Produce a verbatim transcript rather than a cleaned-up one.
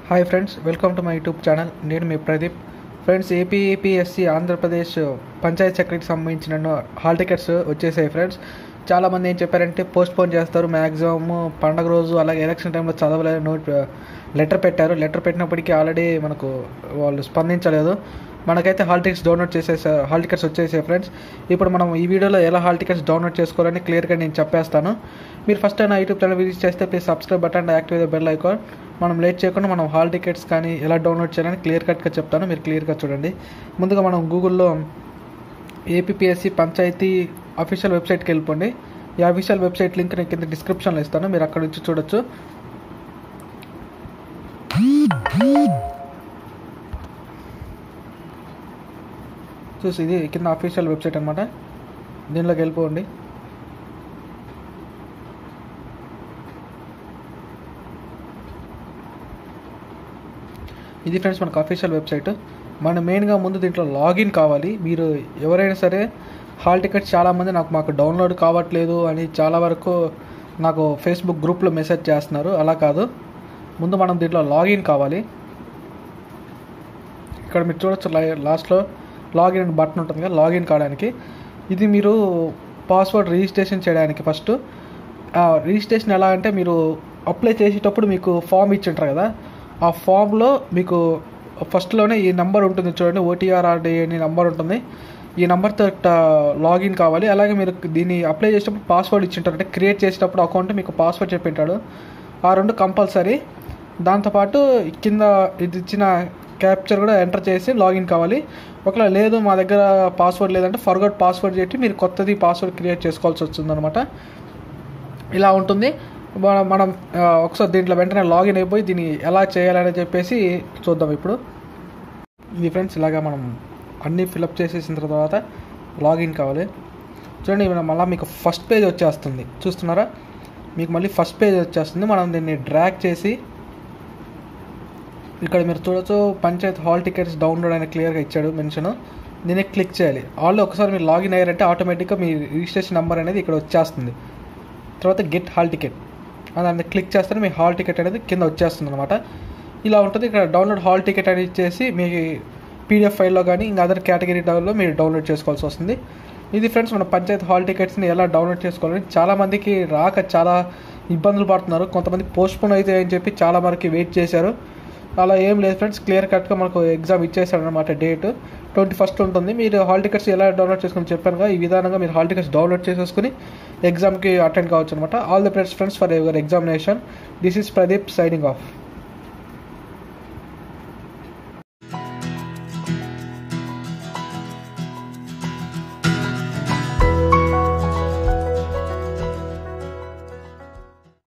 Hi friends, welcome to my YouTube channel. నేను మీ Pradeep. Friends, AP APSC Andhra Pradesh panchayat సెక్రటరీకి సంబంధించిన హాల్ టికెట్స్ వచ్చేసాయి. ఫ్రెండ్స్, చాలామంది ఏం చెప్పారంటే పోస్ట్ పోన్ చేస్తారు, మ్యాక్సిమమ్ పండగ రోజు అలాగే ఎలక్షన్ టైంలో చదవలేదు నోట్ లెటర్ పెట్టారు. లెటర్ పెట్టినప్పటికీ ఆల్రెడీ మనకు వాళ్ళు స్పందించలేదు. మనకైతే హాల్ టికెట్స్ డౌన్లోడ్ చేసేసా హాల్ టికెట్స్ వచ్చేసాయి. ఫ్రెండ్స్, ఇప్పుడు మనం ఈ వీడియోలో ఎలా హాల్ టికెట్స్ డౌన్లోడ్ చేసుకోవాలని క్లియర్గా నేను చెప్పేస్తాను. మీరు ఫస్ట్ నా యూట్యూబ్ ఛానల్ విజిట్ చేస్తే please subscribe button, activate the bell icon. మనం లేట్ చేయకుండా మనం హాల్ టికెట్స్ కానీ ఎలా డౌన్లోడ్ చేయాలని క్లియర్ కట్గా చెప్తాను, మీరు క్లియర్గా చూడండి. ముందుగా మనం గూగుల్లో ఏపీఎస్సి పంచాయతీ అఫీషియల్ వెబ్సైట్కి వెళ్ళిపోండి. ఈ అఫీషియల్ వెబ్సైట్ లింక్ నేను కింద డిస్క్రిప్షన్లో ఇస్తాను, మీరు అక్కడ నుంచి చూడొచ్చు. చూసి ఇది కింద అఫీషియల్ వెబ్సైట్ అనమాట, దీనిలోకి వెళ్ళిపోండి. ఇది ఫ్రెండ్స్ మనకు అఫీషియల్ వెబ్సైట్. మన మెయిన్గా ముందు దీంట్లో లాగిన్ కావాలి. మీరు ఎవరైనా సరే హాల్ టికెట్స్ చాలామంది నాకు మాకు డౌన్లోడ్ కావట్లేదు అని చాలా వరకు నాకు ఫేస్బుక్ గ్రూప్లో మెసేజ్ చేస్తున్నారు. అలా కాదు, ముందు మనం దీంట్లో లాగిన్ కావాలి. ఇక్కడ మీరు చూడొచ్చు, లాస్ట్లో లాగిన్ అని బటన్ ఉంటుంది కదా, లాగిన్ కావడానికి. ఇది మీరు పాస్వర్డ్ రిజిస్ట్రేషన్ చేయడానికి. ఫస్ట్ రిజిస్ట్రేషన్ ఎలా అంటే, మీరు అప్లై చేసేటప్పుడు మీకు ఫామ్ ఇచ్చి ఉంటారు కదా, ఆ ఫామ్లో మీకు ఫస్ట్లోనే ఈ నెంబర్ ఉంటుంది చూడండి, ఓటీఆర్ఆర్డి అనే నెంబర్ ఉంటుంది. ఈ నెంబర్తో లాగిన్ కావాలి. అలాగే మీరు దీన్ని అప్లై చేసేటప్పుడు పాస్వర్డ్ ఇచ్చింటారు, అంటే క్రియేట్ చేసేటప్పుడు అకౌంట్ మీకు పాస్వర్డ్ చెప్పింటాడు. ఆ రెండు కంపల్సరీ. దాంతోపాటు కింద ఇది ఇచ్చిన క్యాప్చర్ కూడా ఎంటర్ చేసి లాగిన్ కావాలి. ఒకవేళ లేదు మా దగ్గర పాస్వర్డ్ లేదంటే ఫర్గట్ పాస్వర్డ్ చేసి మీరు కొత్తది పాస్వర్డ్ క్రియేట్ చేసుకోవాల్సి వస్తుంది అనమాట. ఇలా ఉంటుంది. మనం ఒకసారి దీంట్లో వెంటనే లాగిన్ అయిపోయి దీన్ని ఎలా చేయాలని చెప్పేసి చూద్దాం. ఇప్పుడు ఇది ఫ్రెండ్స్, ఇలాగా మనం అన్నీ ఫిలప్ చేసేసిన తర్వాత లాగిన్ కావాలి. చూడండి, మళ్ళీ మీకు ఫస్ట్ పేజ్ వచ్చేస్తుంది, చూస్తున్నారా? మీకు మళ్ళీ ఫస్ట్ పేజ్ వచ్చేస్తుంది. మనం దీన్ని డ్రాగ్ చేసి ఇక్కడ మీరు చూడొచ్చు, పంచాయత్ హాల్ టికెట్స్ డౌన్లోడ్ అని క్లియర్గా ఇచ్చాడు మెన్షన్. దీన్ని క్లిక్ చేయాలి. ఆల్రెడీ ఒకసారి మీరు లాగిన్ అయ్యారంటే ఆటోమేటిక్గా మీ రిజిస్ట్రేషన్ నెంబర్ అనేది ఇక్కడ వచ్చేస్తుంది. తర్వాత గెట్ హాల్ టికెట్ దాన్ని క్లిక్ చేస్తే మీ హాల్ టికెట్ అనేది కింద వచ్చేస్తుంది అనమాట. ఇలా ఉంటుంది. ఇక్కడ డౌన్లోడ్ హాల్ టికెట్ అని ఇచ్చేసి మీ పీడిఎఫ్ ఫైల్లో కానీ ఇంకా అదర్ కేటగిరీ డౌన్లో మీరు డౌన్లోడ్ చేసుకోవాల్సి వస్తుంది. ఇది ఫ్రెండ్స్, మన పంచాయత్ హాల్ టికెట్స్ని ఎలా డౌన్లోడ్ చేసుకోవాలని చాలామందికి రాక చాలా ఇబ్బందులు పడుతున్నారు. కొంతమంది పోస్ట్పోన్ అయితే అని చెప్పి చాలా వరకు వెయిట్ చేశారు. అలా ఏం లేదు ఫ్రెండ్స్, క్లియర్ కట్గా మనకు ఎగ్జామ్ ఇచ్చేసాడు అనమాట. డేట్ ట్వంటీ ఫస్ట్ ఉంటుంది. మీరు హాల్ టికెట్స్ ఎలా డౌన్లోడ్ చేసుకుని చెప్పానుగా, ఈ విధానంగా మీరు హాల్ టికెట్స్ డౌన్లోడ్ చేసేసుకుని ఎగ్జామ్కి అటెండ్ కావచ్చు అనమాట. All the best friends for your examination. This is Pradeep signing of.